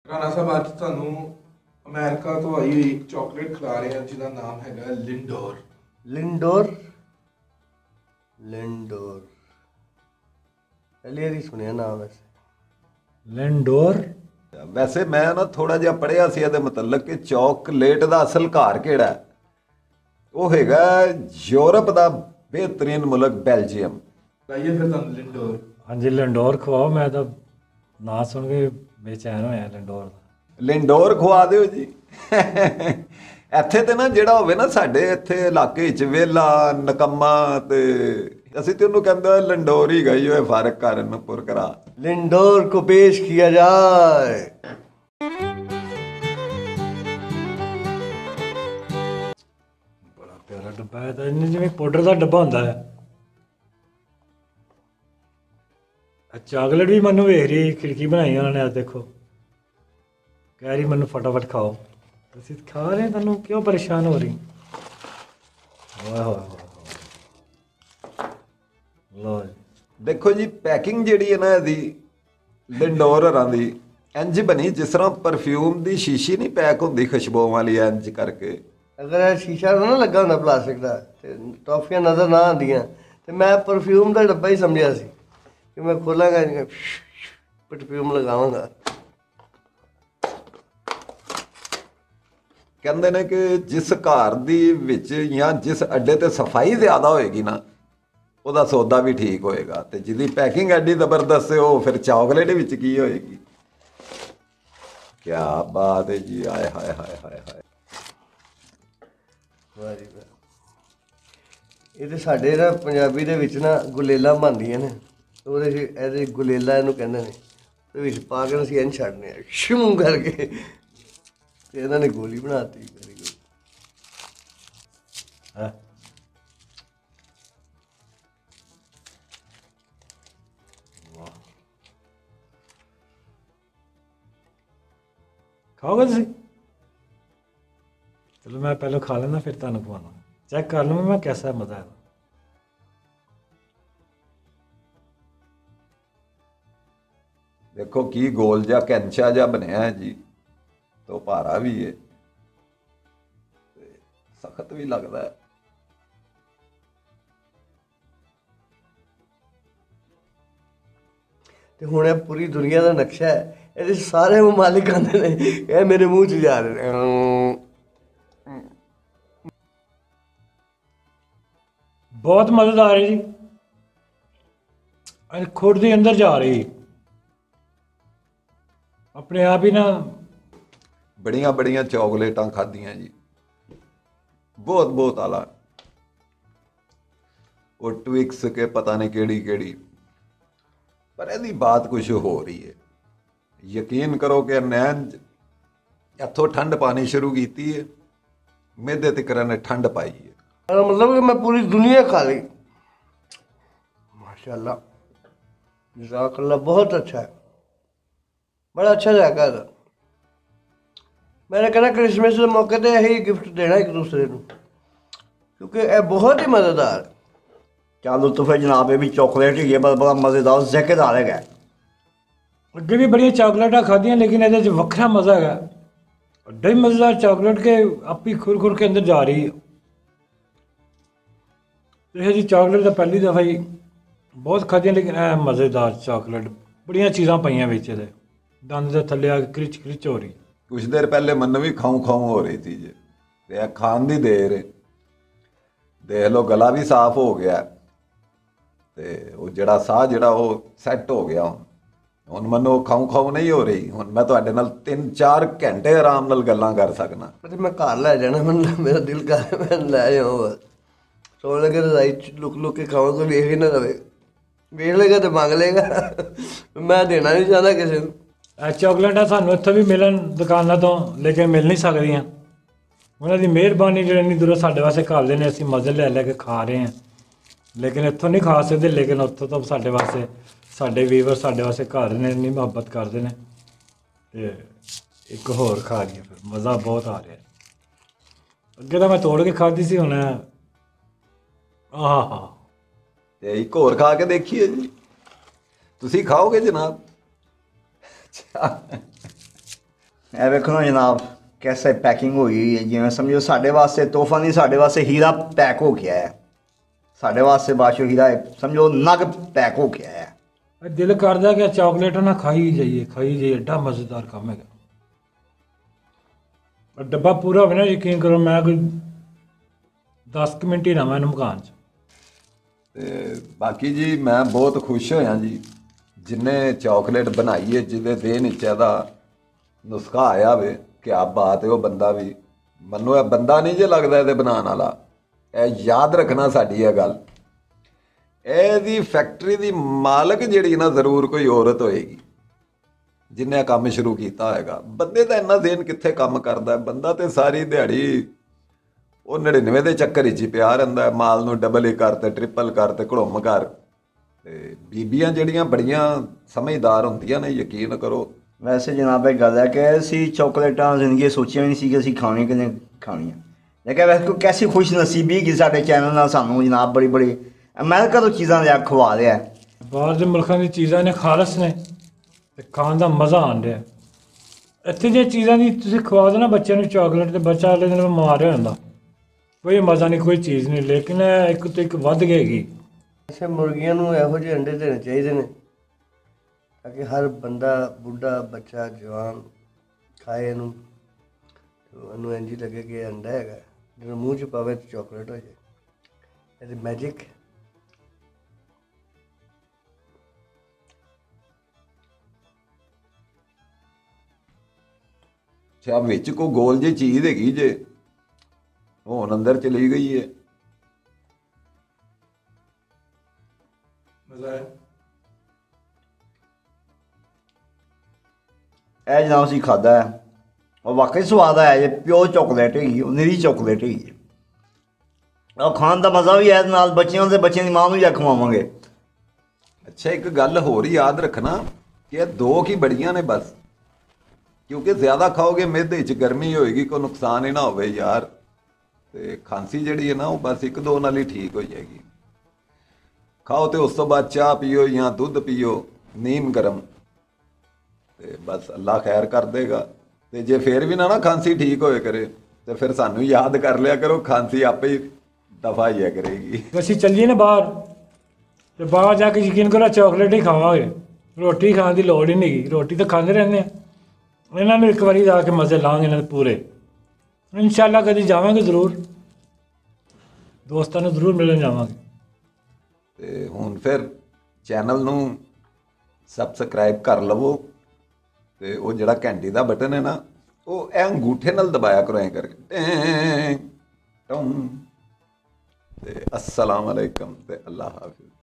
राणा साहब आज ਤੁਹਾਨੂੰ अमेरिका तो आई हुई एक चॉकलेट खिला रहे हैं जिसका नाम है लिंडोर। लिंडोर लिंडोर पहले ही सुनिया नाम वैसे लिंडोर। वैसे मैं ना थोड़ा जिहा पढ़िया सी ਇਹਦੇ मतलब कि चॉकलेट ਦਾ ਅਸਲ ਘਰ ਕਿਹੜਾ ਹੈ? ਉਹ ਹੈਗਾ ਯੂਰਪ ਦਾ बेहतरीन मुल्क बेल्जियम। लाइए फिर ਤੁਹਾਨੂੰ लिंडोर। हाँ जी लिंडोर खवाओ, मैं तो ना सुन के बेचैन होया लिंडोर ਦਾ। ਲਿੰਡੋਰ ਖਵਾ ਦਿਓ ਜੀ। ਇੱਥੇ ਤੇ ਨਾ ਜਿਹੜਾ ਹੋਵੇ ਨਾ ਸਾਡੇ ਇੱਥੇ ਇਲਾਕੇ ਵਿੱਚ ਵੇਲਾ ਨਕੰਮਾ ਤੇ ਅਸੀਂ ਤੇ ਉਹਨੂੰ ਕਹਿੰਦਾ ਲਿੰਡੋਰ ਹੀ ਗਈ ਹੋਏ ਫਰਕ ਕਰਨ ਪੁਰ ਕਰਾ। लिंडोर को पेश किया जाए। बड़ा प्यारा डब्बा है, तो जिवें पाउडर का डब्बा होंदा है। चॉकलेट भी मैनू वेख रही खिड़की बनाई उन्होंने, आज देखो कह रही मैनू फटाफट खाओ। तुसीं खा रहे तुहानू क्यों परेशान हो रही? वाह वाह वाह, लो जी। ਦੇਖੋ ਜੀ ਪੈਕਿੰਗ ਜਿਹੜੀ ਹੈ ਨਾ ਇਹਦੀ ਲਿੰਡੋਰ ਹਰਾਂ ਦੀ ਇੰਜ ਬਣੀ ਜਿਸ ਤਰ੍ਹਾਂ ਪਰਫਿਊਮ ਦੀ ਸ਼ੀਸ਼ੀ ਨਹੀਂ ਪੈਕ ਹੁੰਦੀ ਖੁਸ਼ਬੂਆਂ ਵਾਲੀ ਇੰਜ ਕਰਕੇ। अगर यह शीशा ना लगा होंदा प्लास्टिक का ते टॉफियां नज़र ना आंदियां ते मैं परफ्यूम का डब्बा ही समझिया सी कि मैं खोलांगा परफ्यूम लगावांगा। ਕਹਿੰਦੇ ਨੇ ਕਿ ਜਿਸ ਘਰ ਦੀ ਵਿੱਚ ਜਾਂ ਜਿਸ ਅੱਡੇ ਤੇ ਸਫਾਈ ਜ਼ਿਆਦਾ ਹੋਏਗੀ ਨਾ ਉਹਦਾ ਸੌਦਾ ਵੀ ਠੀਕ ਹੋਏਗਾ, ਤੇ ਜਿਹਦੀ ਪੈਕਿੰਗ ਐਡੀ ਜ਼ਬਰਦਸਤ ਹੈ ਉਹ ਫਿਰ ਚਾਕਲੇਟ ਵਿੱਚ ਕੀ ਹੋਏਗੀ। ਕੀ ਬਾਤ ਹੈ ਜੀ, ਆਏ ਹਾਏ ਹਾਏ ਹਾਏ ਹਾਏ। ਵਾਹ ਜੀ ਵਾਹ। ਇਹ ਤੇ ਸਾਡੇ ਨਾ ਪੰਜਾਬੀ ਦੇ ਵਿੱਚ ਨਾ ਗੁਲੇਲਾ ਬਣਦੀਆਂ ਨੇ, ਉਹਦੇ 'ਚ ਇਹਦੇ ਗੁਲੇਲਾ ਇਹਨੂੰ ਕਹਿੰਦੇ ਨੇ, ਤੇ ਵਿੱਚ ਪਾ ਕੇ ਅਸੀਂ ਇੰਝ ਛੱਡਨੇ ਆ ਸ਼ੂੰ ਕਰਕੇ, ਤੇ ਇਹਨਾਂ ਨੇ ਗੋਲੀ ਬਣਾਤੀ। Very good. है खाओगे तुसीं? चलो मैं पहले खा लेना फिर तुहानू खवाना, चेक कर लूँ मैं कैसा मज़ा है। ਦੇਖੋ ਕੀ ਗੋਲ ਜਿਹਾ ਕੈਂਚਾ ਜਿਹਾ ਬਣਿਆ ਹੈ ਜੀ, ਤੇ ਉਹ ਭਾਰਾ ਵੀ ਹੈ ਤੇ ਸਖਤ ਵੀ ਲੱਗਦਾ ਹੈ। ਤੇ ਹੁਣ ਇਹ ਪੂਰੀ ਦੁਨੀਆ ਦਾ ਨਕਸ਼ਾ ਹੈ, ਇਹਦੇ ਸਾਰੇ ਮਾਲਿਕ ਆਉਂਦੇ ਨੇ, ਇਹ ਮੇਰੇ ਮੂੰਹ 'ਚ ਜਾ ਰਹੇ ਨੇ। बहुत मज़ेदार है जी। अरे खुद के अंदर जा रही अपने आप ही ना। ਬੜੀਆਂ ਬੜੀਆਂ ਚੌਕਲੇਟਾਂ ਖਾਧੀਆਂ ਜੀ, ਬਹੁਤ ਬਹੁਤ ਆਲਾ। ਉਹ ਟਵਿਕਸ ਕੇ ਪਤਾ ਨਹੀਂ ਕਿਹੜੀ ਕਿਹੜੀ, ਪਰ ਇਹਦੀ ਬਾਤ ਕੁਝ ਹੋ ਰਹੀ ਹੈ। ਯਕੀਨ ਕਰੋ ਕਿ ਨੈਣ ਇੱਥੋਂ ਠੰਡ ਪਾਣੀ ਸ਼ੁਰੂ ਕੀਤੀ ਹੈ, ਮਿਹਦੇ ਤੱਕ ਨੇ ਠੰਡ ਪਾਈ है। मतलब कि मैं पूरी दुनिया खा ली। माशाल्लाह, जज़ाकल्लाह, बहुत अच्छा है, बड़ा अच्छा जायका है। मैंने कहना क्रिसमस के मौके पर यही गिफ्ट देना एक दूसरे को, क्योंकि यह बहुत ही मज़ेदार है। क्या लुत्फ है जनाब, ये भी चॉकलेट ही है, बड़ा मज़ेदार ज़ायकेदार है। अगे भी बड़िया चॉकलेटा खादियाँ, लेकिन ये वखरा मज़ा है, बड़ा ही मज़ेदार चॉकलेट के आप ही खुर खुर के अंदर जा रही है। ये जी चॉकलेट तो पहली दफ़ा ही बहुत खादियाँ, लेकिन मज़ेदार चॉकलेट बड़िया चीज़ां पाइयां बिच दे, दंद के थल्ले आके क्रिच क्रिच हो रही। कुछ देर पहले मन भी खाऊं खाऊं हो रही थी जी, ते खान दी देर है। देख लो गला भी साफ हो गया, ते वो जड़ा साह जड़ा वो सैट हो गया। हुण मनो खाऊं खाऊं नहीं हो रही, हुण मैं तुहाडे नाल 3-4 घंटे आराम नाल गल्लां कर सकना। मैं घर लै जाना, मेरा दिल कर मैं लै जाऊँ बस। सोने लगे रजाई लुक लुक के खावा, कोई वेख ही ना रहे, वेख लेगा तो मंग लेगा। मैं देना नहीं चाहता किसी को। चॉकलेटा सानू इत्थों भी मिलन दुकानों तो, लेकिन मिल नहीं सकदियां। उन्हों की मेहरबानी जो इन्नी दूरों साढ़े वास्ते घालदे ने, असीं मज़े लै लै के खा रहे हैं, लेकिन इत्थों नहीं खा सकते। लेकिन उत्थों तो साढ़े वास्ते साढ़े वीवर साढ़े वास्ते घर ने इन्नी मुहब्बत करते हैं, ते एक होर खा रही है, फिर मज़ा बहुत आ रहा है। अगे तो मैं तोड़ के खाधी सी, हुण आहा ਤੇ ਇੱਕ ਹੋਰ ਖਾ ਕੇ ਦੇਖੀਏ ਜੀ, ਤੁਸੀਂ ਖਾਓਗੇ ਜਨਾਬ? ਇਹ ਵੇਖੋ ਨਾ ਜਨਾਬ ਕੈਸੇ ਪੈਕਿੰਗ ਹੋਈ ਹੈ, ਜਿਵੇਂ ਸਮਝੋ ਸਾਡੇ ਵਾਸਤੇ ਤੋਹਫਾ ਨਹੀਂ, ਸਾਡੇ ਵਾਸਤੇ ਹੀਰਾ ਪੈਕ ਹੋ ਗਿਆ ਹੈ। ਸਾਡੇ ਵਾਸਤੇ ਬਾਸ਼ੋ ਹੀਰਾ ਸਮਝੋ ਨਗ ਪੈਕ ਹੋ ਗਿਆ ਹੈ। ਦਿਲ ਕਰਦਾ ਕਿ ਚਾਕਲੇਟ ਨਾ ਖਾਈ ਜਾਈਏ, ਐਡਾ ਮਜ਼ੇਦਾਰ ਕੰਮ ਹੈਗਾ। ਔਰ ਡੱਬਾ ਪੂਰਾ ਹੋਵੇ ਨਾ, ਯਕੀਨ ਕਰੋ ਮੈਂ ਕੋਈ 10 ਕੁ ਮਿੰਟ ਹੀ ਰਹਾਂ ਇਹਨੂੰ ਮਕਾਨ 'ਚ। ਤੇ ਬਾਕੀ ਜੀ ਮੈਂ ਬਹੁਤ ਖੁਸ਼ ਹੋਇਆ ਜੀ, ਜਿੰਨੇ ਚਾਕਲੇਟ ਬਣਾਈ ਹੈ, ਜਿਹਦੇ ਦੇਣ ਵਿੱਚ ਇਹਦਾ ਨੁਸਖਾ ਆਇਆ ਵੇ, ਕਿਆ ਬਾਤ ਹੈ। ਉਹ ਬੰਦਾ ਵੀ ਮੈਨੂੰ ਇਹ ਬੰਦਾ ਨਹੀਂ ਜੇ ਲੱਗਦਾ ਇਹਦੇ ਬਣਾਉਣ ਵਾਲਾ। ਇਹ ਯਾਦ ਰੱਖਣਾ ਸਾਡੀ ਇਹ ਗੱਲ, ਇਹਦੀ ਫੈਕਟਰੀ ਦੀ ਮਾਲਕ ਜਿਹੜੀ ਨਾ ਜ਼ਰੂਰ ਕੋਈ ਔਰਤ ਹੋਏਗੀ ਜਿਹਨੇ ਕੰਮ ਸ਼ੁਰੂ ਕੀਤਾ ਹੋਏਗਾ। ਬੰਦੇ ਦਾ ਇੰਨਾ ਦੇਣ ਕਿੱਥੇ ਕੰਮ ਕਰਦਾ, ਬੰਦਾ ਤੇ ਸਾਰੀ ਦਿਹਾੜੀ ਉਹ 99 ਦੇ ਚੱਕਰ ਵਿੱਚ ਹੀ ਪਿਆ ਰਹਿੰਦਾ ਹੈ, ਮਾਲ ਨੂੰ ਡਬਲ ਹੀ ਕਰ ਤੇ ਟ੍ਰਿਪਲ ਕਰ ਤੇ ਘੜੁੰਮ ਕਰ। ਤੇ ਬੀਬੀਆਂ ਜਿਹੜੀਆਂ ਬੜੀਆਂ ਸਮਝਦਾਰ ਹੁੰਦੀਆਂ ਨੇ, ਯਕੀਨ ਕਰੋ। ਵੈਸੇ ਜਨਾਬ ਇਹ ਗੱਲ ਹੈ ਕਿ ਅਸੀਂ ਚੋਕਲੇਟਾਂ ਜ਼ਿੰਦਗੀ ਸੋਚਿਆ ਵੀ ਨਹੀਂ ਸੀ ਕਿ ਅਸੀਂ ਖਾਣੀਆਂ ਕਿ ਨਹੀਂ ਖਾਣੀਆਂ। ਲੇਕਿਨ ਵੈਸੇ ਕੋਈ ਕੈਸੀ ਖੁਸ਼ ਨਸੀਬੀ ਕਿ ਸਾਡੇ ਚੈਨਲ ਨਾਲ ਸਾਨੂੰ ਜਨਾਬ ਬੜੀ ਅਮਰੀਕਾ ਤੋਂ ਚੀਜ਼ਾਂ ਲਿਆ ਖਵਾ ਰਿਹਾ। ਬਾਹਰ ਦੇ ਮੁਲਕਾਂ ਦੀ ਚੀਜ਼ਾਂ ਨੇ ਖਾਲਸ ਨੇ ਤੇ ਖਾਣ ਦਾ ਮਜ਼ਾ ਆਉਣ ਰਿਹਾ। ਇੱਥੇ ਦੀਆਂ ਚੀਜ਼ਾਂ ਦੀ ਤੁਸੀਂ ਖਵਾ ਦਿਓ ਨਾ ਬੱਚਿਆਂ ਨੂੰ ਚਾਕਲੇਟ, ਤੇ ਬੱਚਾ ਅਗਲੇ ਦਿਨ ਬਿਮਾਰ ਹੋ ਜਾਂਦਾ। ਕੋਈ ਮਜ਼ਾ ਨਹੀਂ, ਕੋਈ ਚੀਜ਼ ਨਹੀਂ। ਲੇਕਿਨ ਇੱਕ ਤੋਂ ਇੱਕ ਵੱਧ ਗਏਗੀ। ਅੱਛਾ, ਮੁਰਗੀਆਂ ਨੂੰ ਇਹੋ ਜਿਹੇ ਅੰਡੇ ਦੇਣੇ ਚਾਹੀਦੇ ਨੇ ਤਾਂ ਕਿ ਹਰ ਬੰਦਾ, ਬੁੱਢਾ, ਬੱਚਾ, ਜਵਾਨ ਖਾਏ ਇਹਨੂੰ। ਉਹਨੂੰ ਇੰਝ ਹੀ ਲੱਗੇ ਕਿ ਇਹ ਅੰਡਾ ਹੈਗਾ, ਜਦੋਂ ਮੂੰਹ 'ਚ ਪਾਵੇ ਤਾਂ ਚਾਕਲੇਟ ਹੋ ਜਾਏ। ਇਹਦੀ ਮੈਜਿਕ। ਅੱਛਾ, ਵਿੱਚ ਕੋਈ ਗੋਲ ਜਿਹੀ ਚੀਜ਼ ਹੈਗੀ ਜੇ, ਉਹ ਹੁਣ ਅੰਦਰ ਚਲੀ ਗਈ ਹੈ। ਮਜ਼ਾ ਹੈ। ਇਹ ਜਨਾਬ ਅਸੀਂ ਖਾਧਾ ਹੈ, ਉਹ ਵਾਕਈ ਸਵਾਦ ਆਇਆ ਜੇ। ਪਿਓਰ ਚੋਕਲੇਟ ਹੈਗੀ, ਉਹ ਨਿਰੀ ਚੋਕਲੇਟ ਹੈਗੀ। ਉਹ ਖਾਣ ਦਾ ਮਜ਼ਾ ਵੀ ਹੈ, ਨਾਲ ਬੱਚਿਆਂ ਦੇ ਬੱਚਿਆਂ ਦੀ ਮਾਂ ਨੂੰ ਜਾ ਖਵਾਵਾਂਗੇ। ਅੱਛਾ, ਇੱਕ ਗੱਲ ਹੋਰ ਯਾਦ ਰੱਖਣਾ ਕਿ ਇਹ ਦੋ ਕੀ ਬੜੀਆਂ ਨੇ ਬਸ, ਕਿਉਂਕਿ ਜ਼ਿਆਦਾ ਖਾਓਗੇ ਮਿਹਦੇ 'ਚ ਗਰਮੀ ਹੋਏਗੀ, ਕੋਈ ਨੁਕਸਾਨ ਹੀ ਨਾ ਹੋਵੇ ਯਾਰ। ਤੇ ਖਾਂਸੀ ਜਿਹੜੀ ਹੈ ਨਾ, ਉਹ ਬਸ ਇੱਕ ਦੋ ਨਾਲ ਹੀ ਠੀਕ ਹੋ ਜਾਏਗੀ। ਖਾਓ ਤੇ ਉਸ ਤੋਂ ਬਾਅਦ ਚਾਹ ਪੀਓ ਜਾਂ ਦੁੱਧ ਪੀਓ ਨੀਮ ਗਰਮ, ਤੇ ਬਸ ਅੱਲਾ ਖੈਰ ਕਰ ਦੇਗਾ। ਤੇ ਜੇ ਫੇਰ ਵੀ ਨਾ ਖਾਂਸੀ ਠੀਕ ਹੋਏ ਕਰੇ ਤੇ ਫਿਰ ਸਾਨੂੰ ਯਾਦ ਕਰ ਲਿਆ ਕਰੋ, ਖਾਂਸੀ ਆਪੇ ਹੀ ਦਫਾ ਹੀ ਆ ਕਰੇਗੀ। ਅਸੀਂ ਚੱਲੀਏ ਨਾ ਬਾਹਰ, ਤੇ ਬਾਹਰ ਜਾ ਕੇ ਯਕੀਨ ਕਰੋ ਚਾਕਲੇਟ ਹੀ ਖਾਵਾਂਗੇ, ਰੋਟੀ ਖਾਣ ਦੀ ਲੋੜ ਹੀ ਨਹੀਂ ਗੀ। ਰੋਟੀ ਤਾਂ ਖਾਂਦੇ ਰਹਿੰਦੇ ਆ। ਇਹਨਾਂ ਨੂੰ ਇੱਕ ਵਾਰੀ ਜਾ ਕੇ ਮਜ਼ੇ ਲਾਵਾਂਗੇ ਇਹਨਾਂ ਦੇ ਪੂਰੇ। ਇਨਸ਼ਾਅੱਲਾ ਕਦੀ ਜਾਵਾਂਗੇ ਜ਼ਰੂਰ, ਦੋਸਤਾਂ ਨੂੰ ਜ਼ਰੂਰ ਮਿਲਣ ਜਾਵਾਂਗੇ। ਤੇ ਹੁਣ ਫਿਰ ਚੈਨਲ ਨੂੰ ਸਬਸਕ੍ਰਾਈਬ ਕਰ ਲਵੋ, ਤੇ ਉਹ ਜਿਹੜਾ ਘੰਟੀ ਦਾ ਬਟਨ ਹੈ ਨਾ, ਉਹ ਐ ਅੰਗੂਠੇ ਨਾਲ ਦਬਾਇਆ ਕਰੋ, ਐ ਕਰਕੇ। ਤੇ ਅਸਲਾਮ ਅਲੈਕਮ ਤੇ ਅੱਲਾ ਹਾਫਿਜ਼।